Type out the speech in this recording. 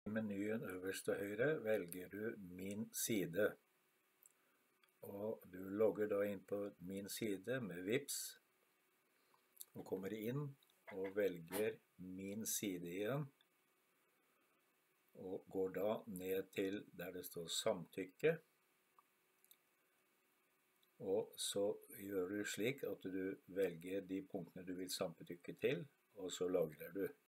I menyen øverst til høyre velger du Min side. Og du logger da inn på Min side med Vipps, og kommer inn og velger Min side igjen, og går da ned til der det står samtykke, og så gjør du slik at du velger de punktene du vil samtykke til, og så lagrer du.